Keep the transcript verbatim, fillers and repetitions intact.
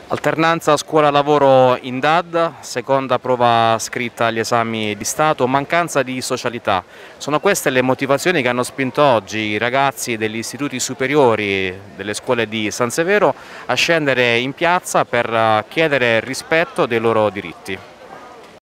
Alternanza scuola-lavoro in D A D, seconda prova scritta agli esami di Stato, mancanza di socialità. Sono queste le motivazioni che hanno spinto oggi i ragazzi degli istituti superiori delle scuole di San Severo a scendere in piazza per chiedere rispetto dei loro diritti.